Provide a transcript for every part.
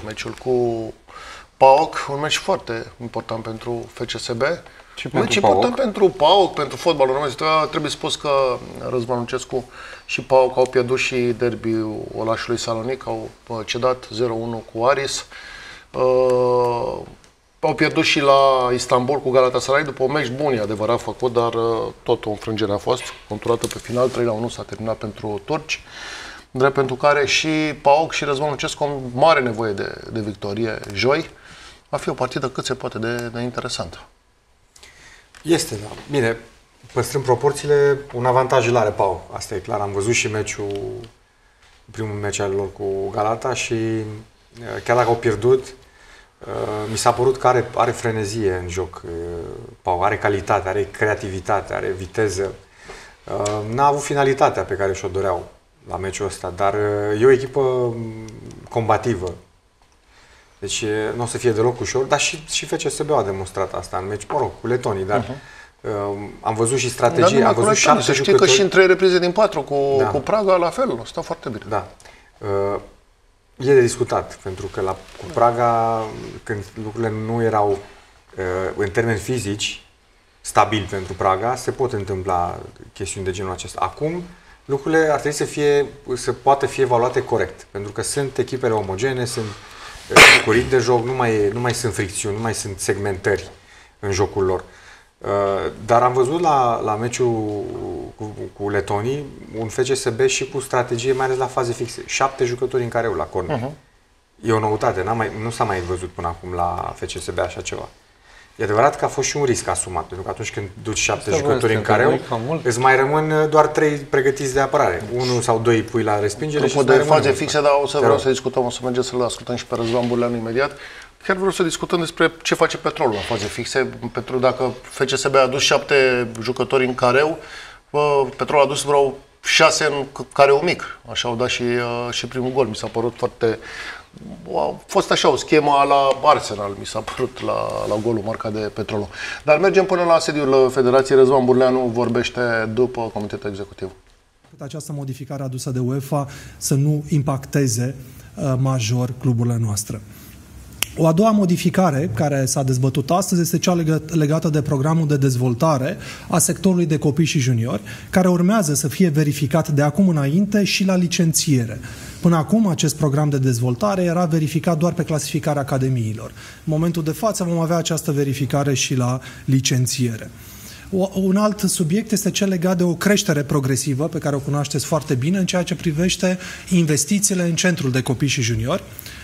meciul cu PAOK, un meci foarte important pentru FCSB. Un meci important pentru PAOK, pentru fotbalul românesc. Trebuie spus că Răzvan Lucescu și PAOK au pierdut și derbiul Olașului Salonic, au cedat 0-1 cu Aris. Au pierdut și la Istanbul cu Galatasaray după un meci bun, e adevărat făcut, dar tot o înfrângere a fost conturată pe final, 3-1 s-a terminat pentru turci, drept pentru care și PAOK și Răzvan Lucescu au mare nevoie de victorie joi. Va fi o partidă cât se poate de interesantă. Este, da. Bine, păstrând proporțiile, un avantaj îl are PAOK, asta e clar. Am văzut și primul meci al lor cu Galata și chiar dacă au pierdut, mi s-a părut că are frenezie în joc PAOK, are calitate, are creativitate, are viteză. N-a avut finalitatea pe care și-o doreau la meciul ăsta, dar e o echipă combativă. Deci nu o să fie deloc ușor, dar și FCSB a demonstrat asta în meci, mă rog, cu letonii, dar am văzut și strategie, am văzut 7 jucători. Știi că și în 3 reprize din 4 cu Praga, la fel, stă foarte bine. Da. E de discutat, pentru că cu Praga, când lucrurile nu erau în termeni fizici stabili pentru Praga, se pot întâmpla chestiuni de genul acesta. Acum, lucrurile ar trebui să poată fi evaluate corect, pentru că sunt echipele omogene, sunt cu ritm de joc, nu mai sunt fricțiuni, nu mai sunt segmentări în jocul lor. Dar am văzut la meciul cu letonii un FCSB și cu strategie, mai ales la faze fixe. 7 jucători în careu la corner. E o noutate, nu s-a mai văzut până acum la FCSB așa ceva. E adevărat că a fost și un risc asumat, pentru că atunci când duci 7 jucători în careu, îți mai rămân doar 3 pregătiți de apărare. 1 sau 2 pui la respingere și de faze fixe, dar vreau să discutăm, o să mergem să-l ascultăm și pe Răzvan Burleanu imediat. Chiar vreau să discutăm despre ce face Petrolul la faze fixe. Dacă FCSB a adus 7 jucători în careu, Petrolul a adus vreo 6 în careu mic. Așa au dat și primul gol. Mi s-a părut foarte... A fost așa o schemă la Arsenal, mi s-a părut la golul marcat de Petrolul. Dar mergem până la sediul Federației. Răzvan Burleanu vorbește după Comitetul Executiv. Această modificare adusă de UEFA să nu impacteze major cluburile noastre. O a doua modificare care s-a dezbătut astăzi este cea legată de programul de dezvoltare a sectorului de copii și juniori, care urmează să fie verificat de acum înainte și la licențiere. Până acum, acest program de dezvoltare era verificat doar pe clasificarea academiilor. În momentul de față vom avea această verificare și la licențiere. Un alt subiect este cel legat de o creștere progresivă, pe care o cunoașteți foarte bine, în ceea ce privește investițiile în centrul de copii și juniori.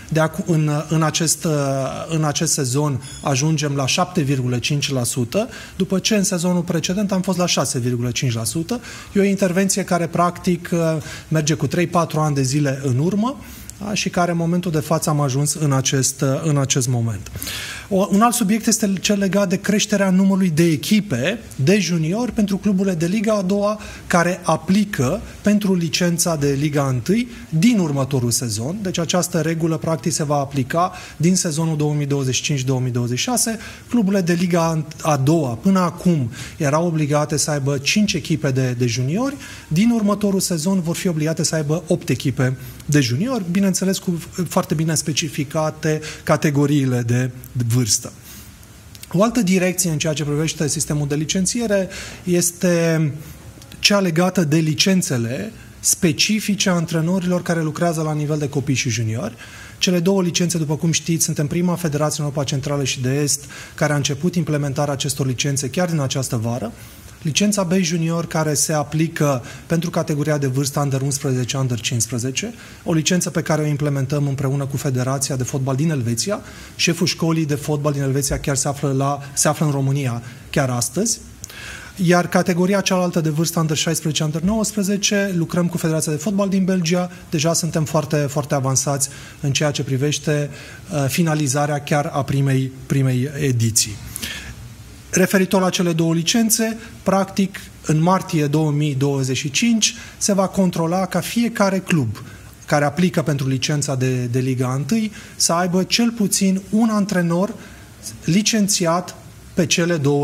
În acest sezon ajungem la 7,5%, după ce în sezonul precedent am fost la 6,5%. E o intervenție care practic merge cu 3-4 ani de zile în urmă și care în momentul de față am ajuns în acest moment. Un alt subiect este cel legat de creșterea numărului de echipe de juniori pentru cluburile de Liga a doua care aplică pentru licența de Liga 1 din următorul sezon. Deci această regulă practic se va aplica din sezonul 2025-2026. Cluburile de Liga a doua până acum erau obligate să aibă 5 echipe de juniori. Din următorul sezon vor fi obligate să aibă 8 echipe de juniori, bineînțeles cu foarte bine specificate categoriile de vârstă. O altă direcție în ceea ce privește sistemul de licențiere este cea legată de licențele specifice a antrenorilor care lucrează la nivel de copii și juniori. Cele două licențe, după cum știți, suntem prima federație în Europa Centrală și de Est care a început implementarea acestor licențe chiar din această vară. Licența B Junior care se aplică pentru categoria de vârstă Under 11, Under 15, o licență pe care o implementăm împreună cu Federația de Fotbal din Elveția. Șeful școlii de fotbal din Elveția chiar se află în România chiar astăzi. Iar categoria cealaltă de vârstă Under 16, Under 19, lucrăm cu Federația de Fotbal din Belgia. Deja suntem foarte, foarte avansați în ceea ce privește finalizarea chiar a primei ediții. Referitor la cele două licențe, practic, în martie 2025 se va controla ca fiecare club care aplică pentru licența de Liga 1 să aibă cel puțin un antrenor licențiat pe cele două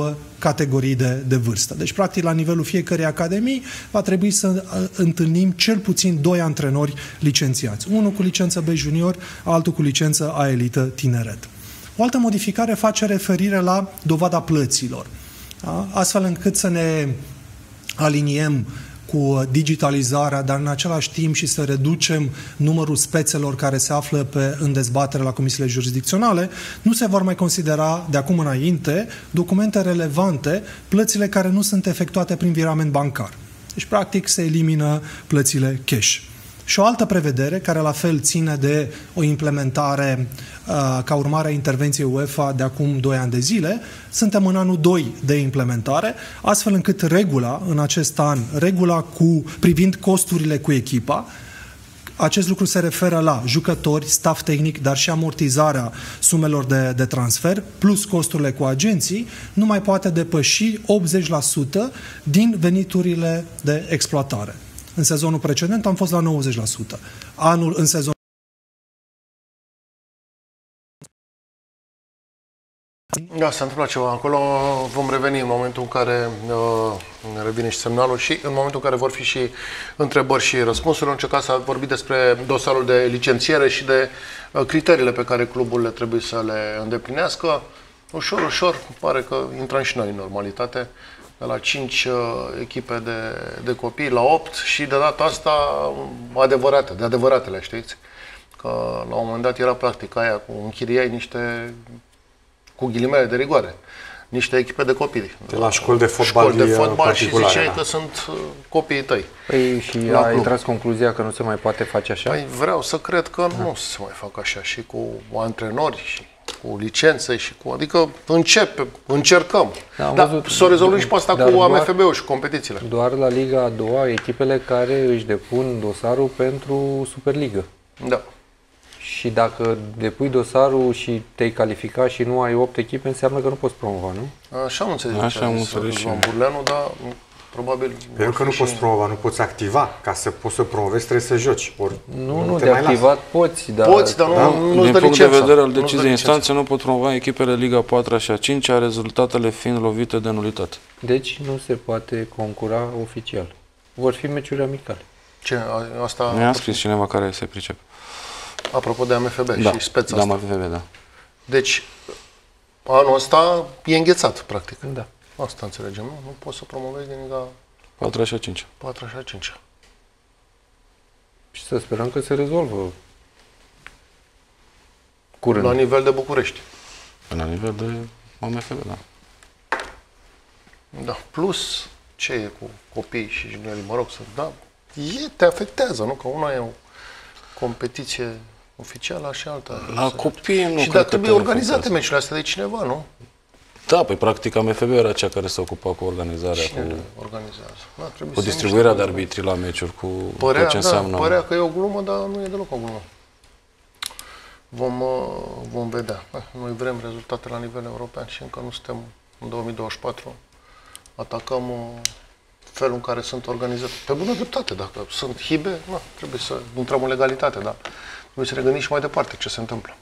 categorii de vârstă. Deci, practic, la nivelul fiecărei academii va trebui să întâlnim cel puțin 2 antrenori licențiați. Unul cu licență B junior, altul cu licență A elită tineret. O altă modificare face referire la dovada plăților, da? Astfel încât să ne aliniem cu digitalizarea, dar în același timp și să reducem numărul spețelor care se află în dezbatere la comisiile jurisdicționale, nu se vor mai considera de acum înainte documente relevante plățile care nu sunt efectuate prin virament bancar. Deci, practic, se elimină plățile cash. Și o altă prevedere, care la fel ține de o implementare ca urmare a intervenției UEFA de acum 2 ani de zile, suntem în anul 2 de implementare, astfel încât regula, în acest an, regula privind costurile cu echipa, acest lucru se referă la jucători, staff tehnic, dar și amortizarea sumelor de transfer, plus costurile cu agenții, nu mai poate depăși 80% din veniturile de exploatare. În sezonul precedent am fost la 90%. În sezonul Da, s-a întâmplat ceva acolo. Vom reveni în momentul în care revine și semnalul și în momentul în care vor fi și întrebări și răspunsuri. Am încercat să vorbim despre dosarul de licențiere și de criteriile pe care cluburile trebuie să le îndeplinească. Ușor, ușor, pare că intrăm și noi în normalitate. De la 5 echipe de copii la 8 și de data asta de adevăratele, știți? Că la un moment dat era practica aia cu închiriai niște, cu ghilimele de rigoare, niște echipe de copii. De la școli de fotbal, și ziceai că sunt copiii tăi. Păi și ai tras concluzia că nu se mai poate face așa? Păi vreau să cred că nu se mai fac așa și cu antrenori și cu licențe și cu... Adică încercăm. Dar să o rezolvăm și pe asta cu AMFB-ul și competițiile. Doar la Liga a doua, echipele care își depun dosarul pentru Superligă. Da. Și dacă depui dosarul și te-ai calificat și nu ai 8 echipe, înseamnă că nu poți promova, nu? Așa am înțeles. Așa am înțeles și Burleanu, dar probabil... Pentru că nu poți promova, nu poți activa. Ca să poți să promovezi trebuie să joci. Nu de activat poți, dar... Poți, dar nu din punct de vedere al deciziei instanței, nu pot promova echipele Liga 4 și a 5, rezultatele fiind lovite de nulitate. Deci nu se poate concura oficial. Vor fi meciuri amicale. Ce? Asta... Mi-a scris cineva care se pricepe. Apropo de AMFB și speța asta. AMFB, da. Deci, anul ăsta e înghețat, practic. Da. Asta înțelegem, nu? Nu poți să promovezi din Liga 4 și a 5. 4 și a 5. Și să sperăm că se rezolvă curând. La nivel de București. La nivel de AMFB, da. Da. Plus, ce e cu copiii și juniorii, mă rog, te afectează, nu? Că una e o competiție oficială și alta. La copii nu. Și dar trebuie organizate meciurile astea de cineva, nu? Da, păi practic AMFB era cea care se ocupa cu organizarea, cu distribuirea de arbitri la meciuri, cu tot ce înseamnă. Părea că e o glumă, dar nu e deloc o glumă. Vom vedea. Noi vrem rezultate la nivel european și încă nu suntem în 2024. Atacăm felul în care sunt organizate. Pe bună dreptate, dacă sunt hibe, trebuie să intrăm în legalitate, dar trebuie să ne gândim și mai departe ce se întâmplă.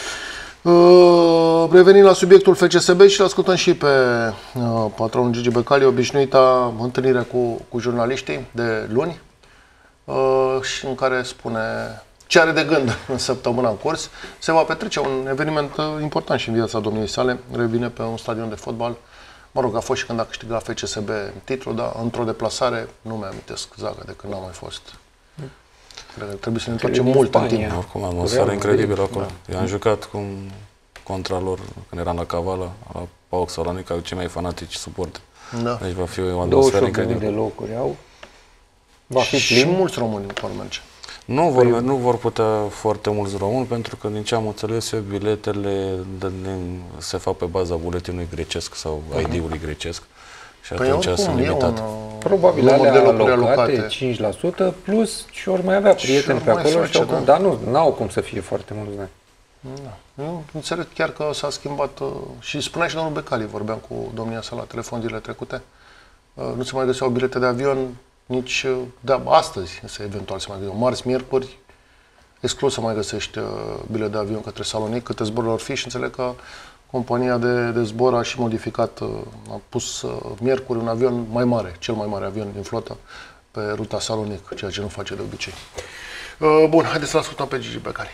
Revenim la subiectul FCSB și l-ascultăm și pe patronul Gigi Becali, obișnuita întâlnire cu jurnaliștii de luni și în care spune ce are de gând în săptămâna în curs. Se va petrece un eveniment important și în viața domniei sale. Revine pe un stadion de fotbal. Mă rog, a fost și când a câștigat FCSB titlul, dar într-o deplasare nu mi-amintesc zaga de când n-am mai fost. Cred că trebuie să ne întoarcem mult în timp. Oricum, atmosferă incredibilă acolo. Da. I-am jucat contra lor când eram la Cavala, la PAOK Salonica, cei mai fanatici suporteri. Da. Deci va fi o atmosferă incredibilă. 28.000 de locuri au. Va fi și plin. mulți români vor merge. Nu vor putea foarte mulți români, pentru că din ce am înțeles eu, biletele se fac pe baza buletinului grecesc sau ID-ului grecesc. Și atunci sunt limitate. Probabil alea alocate 5%, plus și ori mai avea prieteni pe acolo, dar nu au cum să fie foarte mulți. Da. Eu înțeleg chiar că s-a schimbat și spunea și domnul Becali, vorbeam cu domnia sa la telefon zilele trecute, nu se mai găseau bilete de avion nici de astăzi, eventual se mai găseau. Marți, miercuri, exclus să mai găsești bilet de avion către Salonic, câte zboruri vor fi și înțeleg că compania de zbor a și modificat, a pus miercuri un avion mai mare, cel mai mare avion din flotă, pe ruta Salonic, ceea ce nu face de obicei. Bun, haideți să-l ascultăm pe Gigi Becali.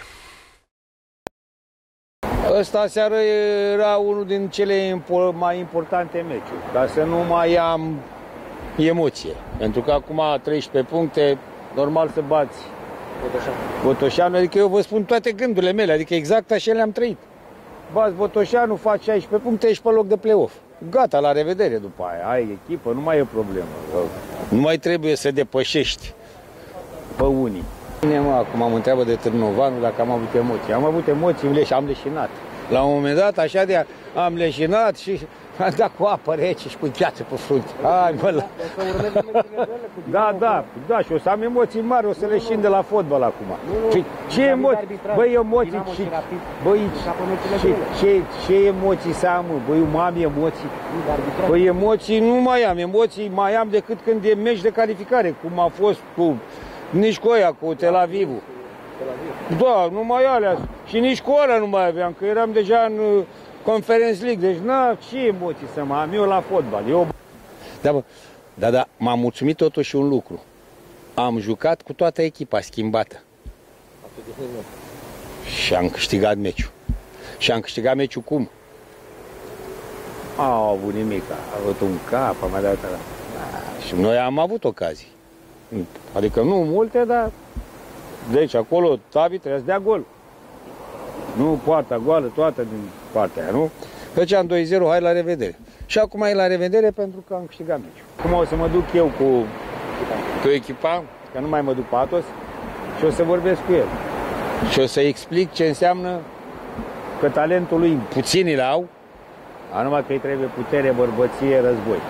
Ăsta seară era unul din cele mai importante meciuri, ca să nu mai am emoție. Pentru că acum 13 puncte, normal să bați Botoșanu, adică eu vă spun toate gândurile mele, adică exact așa le-am trăit. Bați Botoșanu, faci 16 puncte, ești pe loc de play-off. Gata, la revedere după aia, ai echipă, nu mai e problemă. Nu mai trebuie să depășești pe unii. Bine, mă, acum mă întreabă de Târnovanu dacă am avut emoții. Am avut emoții și am leșinat. La un moment dat, așa de am leșinat și am dat cu apă rece și cu gheață pe frunte. Hai, mă, la... Da, și o să am emoții mari, o să leșin de la fotbal acum. Ce emoții? Băi, emoții, ce emoții să am, băi, eu am emoții. Băi, emoții nu mai am, emoții mai am decât când e meci de calificare, cum a fost cu... Nici cu aia, cu Tel Avivul. Da, numai alea. Și nici cu alea nu mai aveam, că eram deja în Conference League. Deci, ce emoții să mă am eu la fotbal. Da, m-a mulțumit totuși un lucru. Am jucat cu toată echipa schimbată. Și am câștigat meciul. Și am câștigat meciul cum? Au avut nimic. A avut un cap, am mai dat la... Și noi am avut ocazii. Adică nu multe, dar deci acolo Tavi trebuia să dea gol. Nu poarta goală, toată din partea aia, nu? Făceam 2-0, hai la revedere. Și acum e la revedere pentru că am câștigat meciul. Acum o să mă duc eu cu echipa, că nu mai mă duc pe Atos, și o să vorbesc cu el. Și o să explic ce înseamnă că talentul lui puțini le au, numai că îi trebuie putere, bărbăție, război.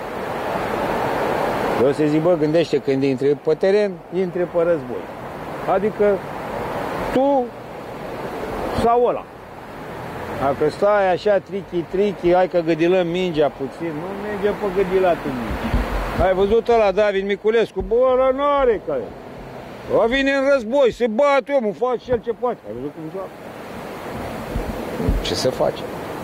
Eu să zic, bă, gândește când intri pe teren, intri pe război. Adică tu sau ăla. Dacă stai așa, trichi, hai că gâdilăm mingea puțin, nu merge pe gâdilatul mingea. Ai văzut ăla, David Miculescu? Bă, ăla n-are care. Ăla vine în război, se bate omul, face el ce poate. Ai văzut cum joacă? Ce să face?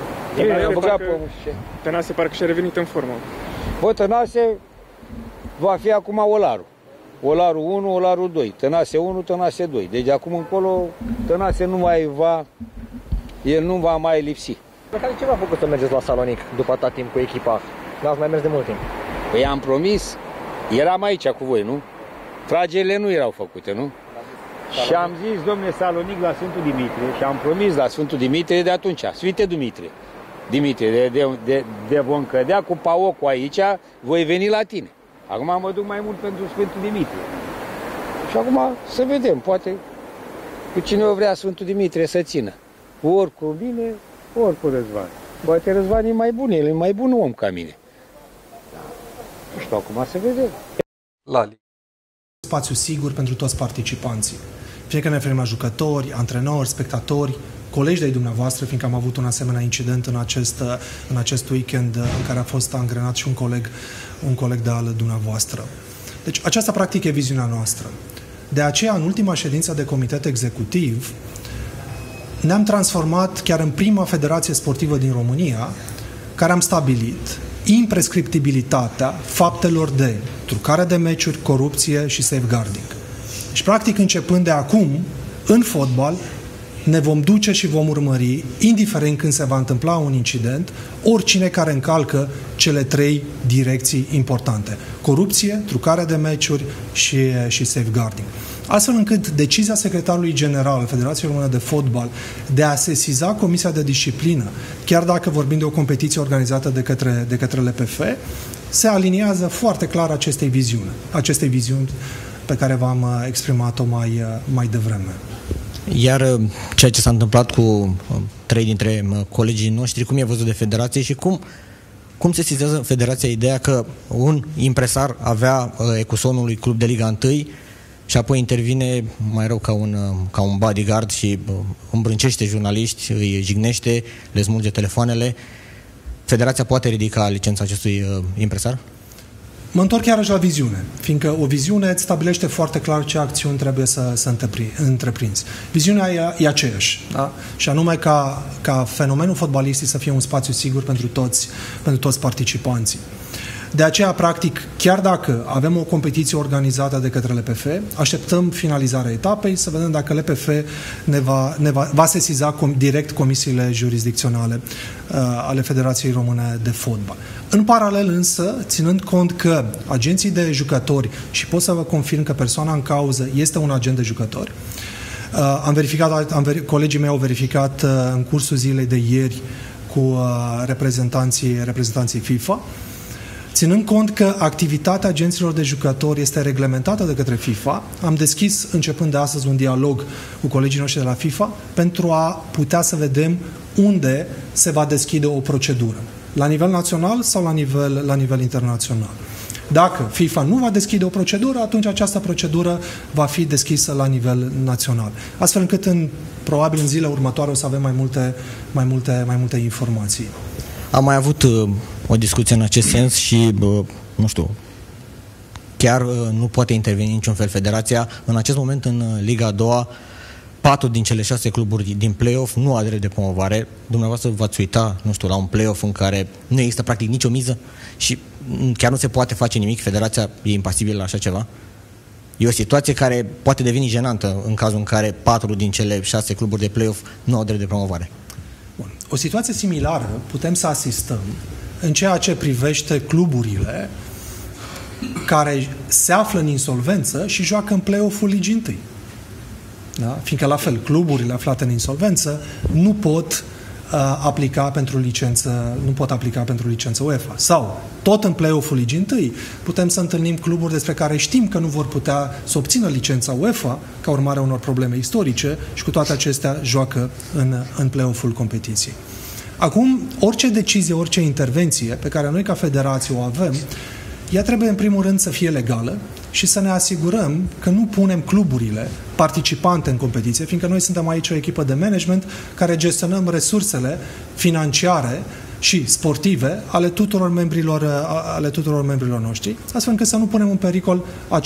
Tănase parcă și-a revenit în formă. Bă, Tănase va fi acum Olaru. Olaru 1, Olaru 2. Tănase 1, Tănase 2. Deci de acum încolo Tănase el nu va mai lipsi. Care ce v-a făcut să mergeți la Salonic după atât timp cu echipa? N-ați mai mers de mult timp. Păi am promis, eram aici cu voi, nu? Tragerile nu erau făcute, nu? Și am zis, domne, Salonic la Sfântul Dimitrie și am promis la Sfântul Dimitrie de atunci, Sfinte Dimitrie, de vom cădea cu paocul aici, voi veni la tine. Acum mă duc mai mult pentru Sfântul Dimitrie. Și acum să vedem, poate cu cine o vrea Sfântul Dimitrie să țină. Ori cu mine, ori cu Răzvan. Poate Răzvan e mai bun, el e mai bun om ca mine. Nu știu, acum să vedem. Spațiu sigur pentru toți participanții. Fie că ne referim la jucători, antrenori, spectatori, colegi de-ai dumneavoastră, fiindcă am avut un asemenea incident în acest weekend în care a fost angrenat și un coleg de al dumneavoastră. Deci aceasta practic e viziunea noastră. De aceea, în ultima ședință de comitet executiv, ne-am transformat chiar în prima federație sportivă din România, care am stabilit imprescriptibilitatea faptelor de trucare de meciuri, corupție și safeguarding. Și practic, începând de acum, în fotbal, ne vom duce și vom urmări, indiferent când se va întâmpla un incident, oricine care încalcă cele 3 direcții importante. Corupție, trucare de meciuri și safeguarding. Astfel încât decizia secretarului general al Federației Române de Fotbal de a sesiza Comisia de Disciplină, chiar dacă vorbim de o competiție organizată de către LPF, se aliniază foarte clar acestei viziuni pe care v-am exprimat-o mai devreme. Iar ceea ce s-a întâmplat cu 3 dintre colegii noștri, cum e văzut de federație și cum se sesizează federația ideea că un impresar avea ecusonul unui club de Liga 1 și apoi intervine mai rău ca un bodyguard și îmbrâncește jurnaliști, îi jignește, le smulge telefoanele. Federația poate ridica licența acestui impresar? Mă întorc iarăși la viziune, fiindcă o viziune îți stabilește foarte clar ce acțiuni trebuie să întreprinzi. Viziunea e aceeași, da? Și anume ca fenomenul fotbalistic să fie un spațiu sigur pentru toți participanții. De aceea, practic, chiar dacă avem o competiție organizată de către LPF, așteptăm finalizarea etapei, să vedem dacă LPF va sesiza direct comisiile jurisdicționale ale Federației Române de Fotbal. În paralel însă, ținând cont că agenții de jucători, și pot să vă confirm că persoana în cauză este un agent de jucători, colegii mei au verificat în cursul zilei de ieri cu reprezentanții FIFA, ținând cont că activitatea agenților de jucători este reglementată de către FIFA, am deschis, începând de astăzi, un dialog cu colegii noștri de la FIFA pentru a putea să vedem unde se va deschide o procedură. La nivel național sau la nivel internațional. Dacă FIFA nu va deschide o procedură, atunci această procedură va fi deschisă la nivel național. Astfel încât probabil în zilele următoare o să avem mai multe informații. Am mai avut o discuție în acest sens și, nu știu, chiar nu poate interveni niciun fel federația. În acest moment, în Liga a doua, 4 din cele 6 cluburi din play-off nu au drept de promovare. Dumneavoastră v-ați uita, nu știu, la un play-off în care nu există practic nicio miză și chiar nu se poate face nimic, federația e impasibilă la așa ceva? E o situație care poate deveni jenantă în cazul în care 4 din cele 6 cluburi de play-off nu au drept de promovare. Bun. O situație similară putem să asistăm în ceea ce privește cluburile care se află în insolvență și joacă în play-off-ul Ligii 1. Da? Fiindcă, la fel, cluburile aflate în insolvență nu pot aplica pentru licență UEFA. Sau, tot în play-off-ul Ligii 1, putem să întâlnim cluburi despre care știm că nu vor putea să obțină licența UEFA ca urmare a unor probleme istorice și cu toate acestea joacă în play-off-ul competiției. Acum, orice decizie, orice intervenție pe care noi ca federație o avem, ea trebuie în primul rând să fie legală și să ne asigurăm că nu punem cluburile participante în competiție, fiindcă noi suntem aici o echipă de management care gestionăm resursele financiare și sportive ale tuturor membrilor noștri, astfel încât să nu punem în pericol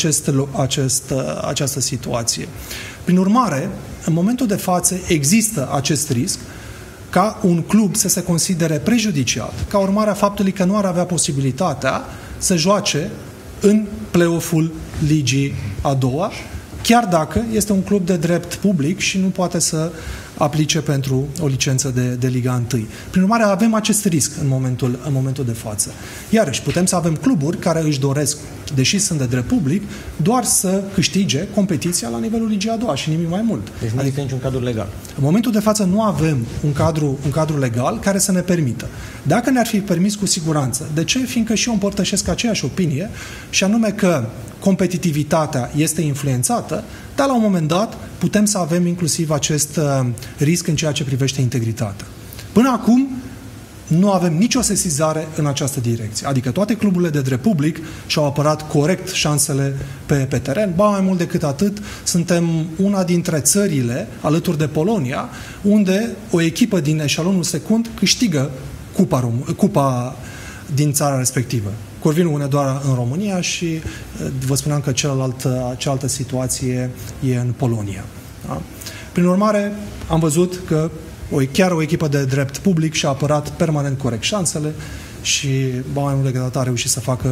această situație. Prin urmare, în momentul de față există acest risc ca un club să se considere prejudiciat, ca urmare a faptului că nu ar avea posibilitatea să joace în play-off-ul Ligii a doua, chiar dacă este un club de drept public și nu poate să aplice pentru o licență de Liga 1. Prin urmare, avem acest risc în momentul de față. Iarăși, putem să avem cluburi care își doresc, deși sunt de drept public, doar să câștige competiția la nivelul Ligii a doua și nimic mai mult. Deci nu există niciun cadru legal. În momentul de față nu avem un cadru legal care să ne permită. Dacă ne-ar fi permis, cu siguranță. De ce? Fiindcă și eu împărtășesc aceeași opinie, și anume că competitivitatea este influențată, dar la un moment dat putem să avem inclusiv acest risc în ceea ce privește integritatea. Până acum nu avem nicio sesizare în această direcție. Adică toate cluburile de drept public și-au apărat corect șansele pe teren. Ba mai mult decât atât, suntem una dintre țările, alături de Polonia, unde o echipă din eșalonul secund câștigă cupa din țara respectivă. Corvinul une doar în România și vă spuneam că cealaltă situație e în Polonia. Da? Prin urmare, am văzut că chiar o echipă de drept public și-a apărat permanent corect șansele și mai mult decât atât a reușit să facă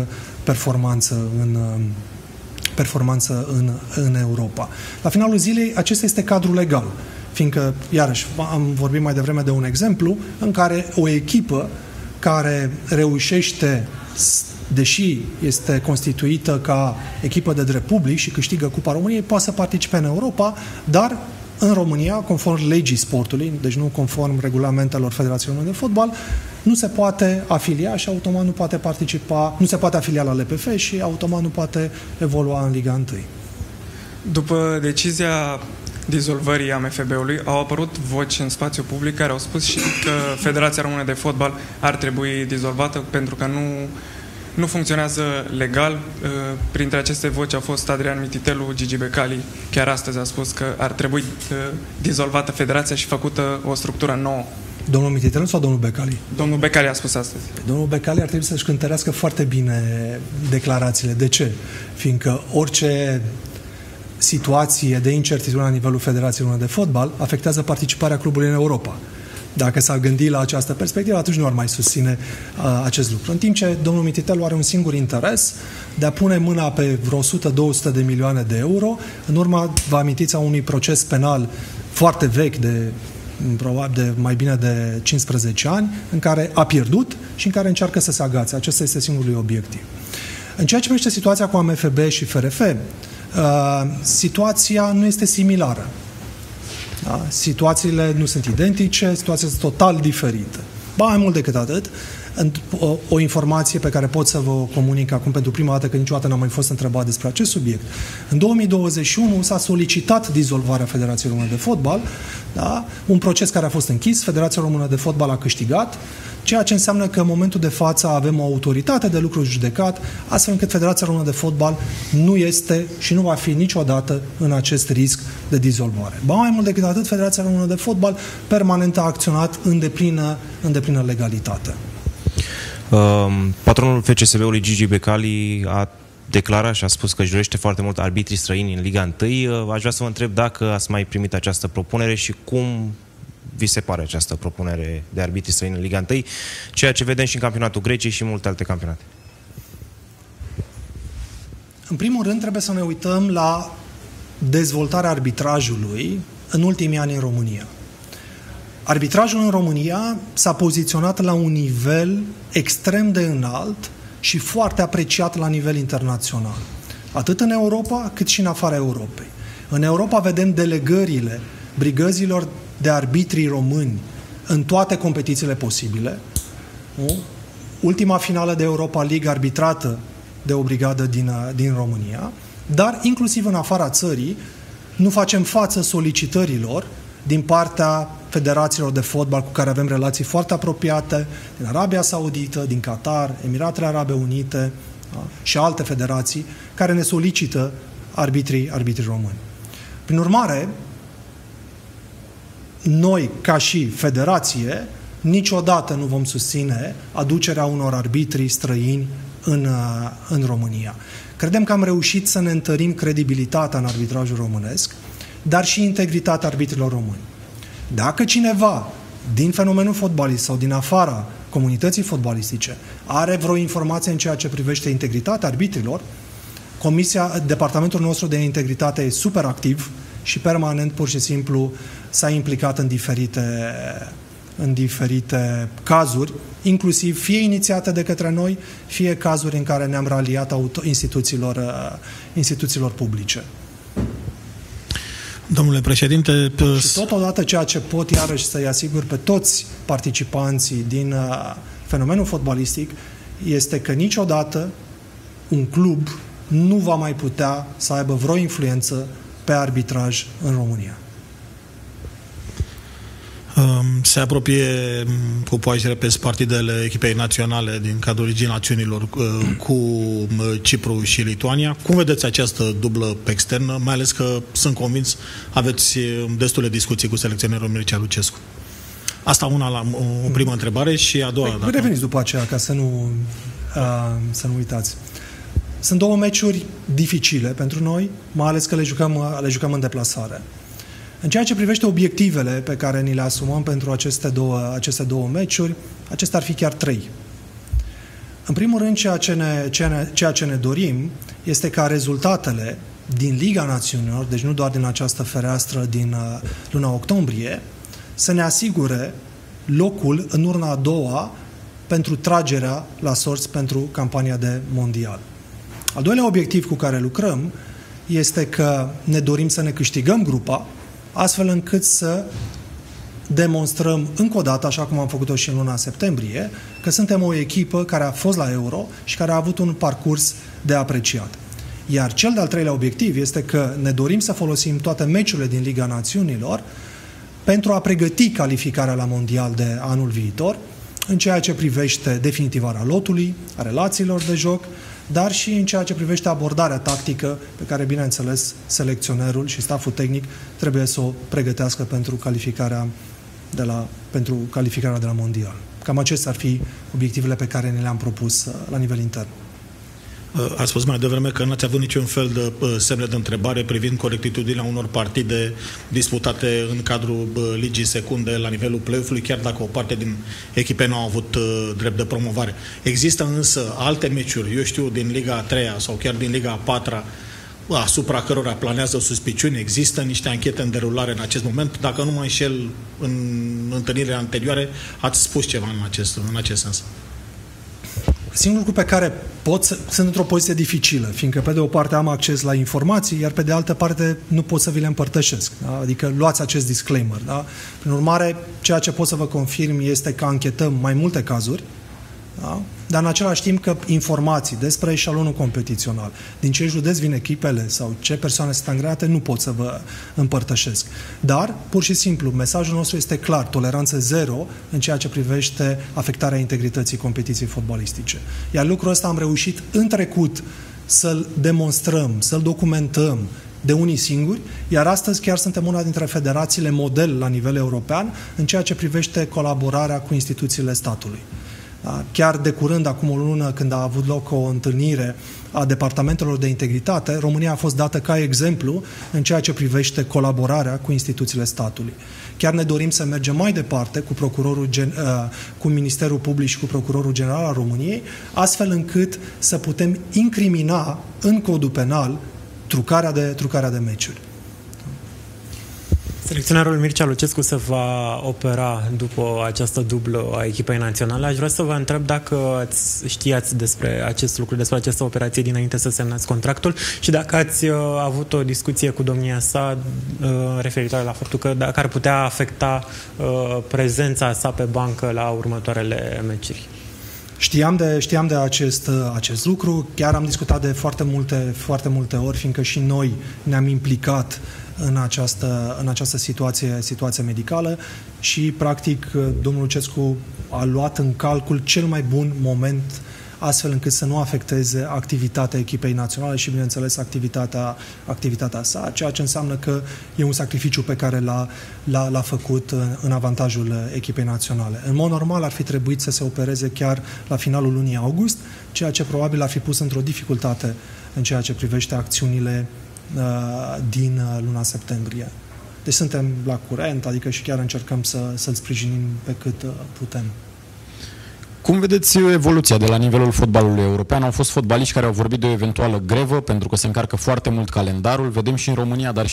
performanță în Europa. La finalul zilei, acesta este cadrul legal, fiindcă, iarăși, am vorbit mai devreme de un exemplu în care o echipă care reușește, deși este constituită ca echipă de drept public și câștigă Cupa României, poate să participe în Europa, dar în România, conform legii sportului, deci nu conform regulamentelor Federației Române de Fotbal, nu se poate afilia și automat nu poate participa, nu se poate afilia la LPF și automat nu poate evolua în Liga 1. După decizia dizolvării AMFB-ului, au apărut voci în spațiu public care au spus și că Federația Română de Fotbal ar trebui dizolvată pentru că nu funcționează legal. Printre aceste voci a fost Adrian Mititelu, Gigi Becali. Chiar astăzi a spus că ar trebui dizolvată federația și făcută o structură nouă. Domnul Mititelu sau domnul Becali? Domnul Becali a spus astăzi. Domnul Becali ar trebui să-și cântărească foarte bine declarațiile. De ce? Fiindcă orice situație de incertitudine la nivelul Federației Române de Fotbal afectează participarea clubului în Europa. Dacă s-ar gândi la această perspectivă, atunci nu ar mai susține acest lucru. În timp ce domnul Mititelu are un singur interes de a pune mâna pe vreo 100-200 de milioane de euro, în urma, vă amintiți, a unui proces penal foarte vechi probabil de mai bine de 15 ani, în care a pierdut și în care încearcă să se agațe. Acesta este singurul obiectiv. În ceea ce privește situația cu AMFB și FRF, situația nu este similară. Da? Situațiile nu sunt identice, situația este total diferită. Ba, mai mult decât atât, o informație pe care pot să vă comunic acum pentru prima dată, că niciodată n-am mai fost întrebat despre acest subiect. În 2021 s-a solicitat dizolvarea Federației Române de Fotbal, da? Un proces care a fost închis, Federația Română de Fotbal a câștigat, ceea ce înseamnă că în momentul de față avem o autoritate de lucru judecat, astfel încât Federația Română de Fotbal nu este și nu va fi niciodată în acest risc de dizolvare. Ba, mai mult decât atât, Federația Română de Fotbal permanent a acționat în deplină legalitate. Patronul FCSB-ului Gigi Becali a declarat și a spus că își dorește foarte mult arbitrii străini în Liga 1. Aș vrea să vă întreb dacă ați mai primit această propunere și cum vi se pare această propunere de arbitrii străini în Liga 1, ceea ce vedem și în campionatul Greciei și multe alte campionate. În primul rând, trebuie să ne uităm la dezvoltarea arbitrajului în ultimii ani în România. Arbitrajul în România s-a poziționat la un nivel extrem de înalt și foarte apreciat la nivel internațional. Atât în Europa, cât și în afara Europei. În Europa vedem delegările brigăzilor de arbitrii români în toate competițiile posibile. Ultima finală de Europa League arbitrată de o brigadă din România, dar inclusiv în afara țării nu facem față solicitărilor din partea federațiilor de fotbal cu care avem relații foarte apropiate, din Arabia Saudită, din Qatar, Emiratele Arabe Unite, da? Și alte federații care ne solicită arbitrii români. Prin urmare, noi, ca și federație, niciodată nu vom susține aducerea unor arbitri străini în România. Credem că am reușit să ne întărim credibilitatea în arbitrajul românesc, dar și integritatea arbitrilor români. Dacă cineva din fenomenul fotbalist sau din afara comunității fotbalistice are vreo informație în ceea ce privește integritatea arbitrilor, departamentul nostru de integritate e super activ și permanent, pur și simplu, s-a implicat în diferite cazuri, inclusiv fie inițiate de către noi, fie cazuri în care ne-am raliat instituțiilor publice. Domnule președinte... Și totodată ceea ce pot iarăși să-i asigur pe toți participanții din fenomenul fotbalistic este că niciodată un club nu va mai putea să aibă vreo influență pe arbitraj în România. Se apropie cu pași repezi partidele echipei naționale din cadrul Ligii Națiunilor cu Cipru și Lituania. Cum vedeți această dublă externă? Mai ales că sunt convins aveți destule discuții cu selecționerul Mircea Lucescu. Asta o primă întrebare și a doua. Reveniți după aceea ca să nu uitați. Sunt două meciuri dificile pentru noi, mai ales că le jucăm în deplasare. În ceea ce privește obiectivele pe care ni le asumăm pentru aceste două meciuri, acestea ar fi chiar 3. În primul rând, ceea ce ne dorim este ca rezultatele din Liga Națiunilor, deci nu doar din această fereastră din luna octombrie, să ne asigure locul în urna a doua pentru tragerea la sorți pentru campania de mondial. Al doilea obiectiv cu care lucrăm este că ne dorim să ne câștigăm grupa, astfel încât să demonstrăm încă o dată, așa cum am făcut-o și în luna septembrie, că suntem o echipă care a fost la Euro și care a avut un parcurs de apreciat. Iar cel de-al treilea obiectiv este că ne dorim să folosim toate meciurile din Liga Națiunilor pentru a pregăti calificarea la Mondial de anul viitor, în ceea ce privește definitivarea lotului, a relațiilor de joc, dar și în ceea ce privește abordarea tactică pe care, bineînțeles, selecționerul și staful tehnic trebuie să o pregătească pentru calificarea pentru calificarea de la mondial. Cam acestea ar fi obiectivele pe care ne le-am propus la nivel intern. Ați spus mai devreme că n-ați avut niciun fel de semne de întrebare privind corectitudinea unor partide disputate în cadrul ligii secunde la nivelul play-off-ului, chiar dacă o parte din echipe nu au avut drept de promovare. Există însă alte meciuri, eu știu, din Liga a 3-a sau chiar din Liga a 4-a, asupra cărora planează suspiciuni? Există niște anchete în derulare în acest moment? Dacă nu mă înșel, în întâlnirile anterioare ați spus ceva în acest sens. Singurul lucru pe care sunt într-o poziție dificilă, fiindcă pe de o parte am acces la informații, iar pe de altă parte nu pot să vi le împărtășesc. Da? Adică luați acest disclaimer. Da? Prin urmare, ceea ce pot să vă confirm este că anchetăm mai multe cazuri, da? Dar în același timp că informații despre eșalonul competițional, din ce județ vin echipele sau ce persoane sunt angreate, nu pot să vă împărtășesc. Dar, pur și simplu, mesajul nostru este clar, toleranță zero în ceea ce privește afectarea integrității competiției fotbalistice. Iar lucrul ăsta am reușit în trecut să-l demonstrăm, să-l documentăm de unii singuri, iar astăzi chiar suntem una dintre federațiile model la nivel european în ceea ce privește colaborarea cu instituțiile statului. Chiar de curând, acum o lună, când a avut loc o întâlnire a departamentelor de integritate, România a fost dată ca exemplu în ceea ce privește colaborarea cu instituțiile statului. Chiar ne dorim să mergem mai departe cu Ministerul Public și cu Procurorul General al României, astfel încât să putem incrimina în codul penal trucarea de meciuri. Selecționerul Mircea Lucescu se va opera după această dublă a echipei naționale. Aș vrea să vă întreb dacă știați despre acest lucru, despre această operație dinainte să semnați contractul și dacă ați avut o discuție cu domnia sa referitoare la faptul că dacă ar putea afecta prezența sa pe bancă la următoarele meciuri. Știam de acest lucru, chiar am discutat de foarte multe ori, fiindcă și noi ne-am implicat în această situație medicală și, practic, domnul Lucescu a luat în calcul cel mai bun moment astfel încât să nu afecteze activitatea echipei naționale și, bineînțeles, activitatea sa, ceea ce înseamnă că e un sacrificiu pe care l-a făcut în avantajul echipei naționale. În mod normal ar fi trebuit să se opereze chiar la finalul lunii august, ceea ce probabil ar fi pus într-o dificultate în ceea ce privește acțiunile din luna septembrie. Deci suntem la curent, adică și chiar încercăm să-l sprijinim pe cât putem. Cum vedeți evoluția de la nivelul fotbalului european? Au fost fotbaliști care au vorbit de o eventuală grevă pentru că se încarcă foarte mult calendarul. Vedem și în România, dar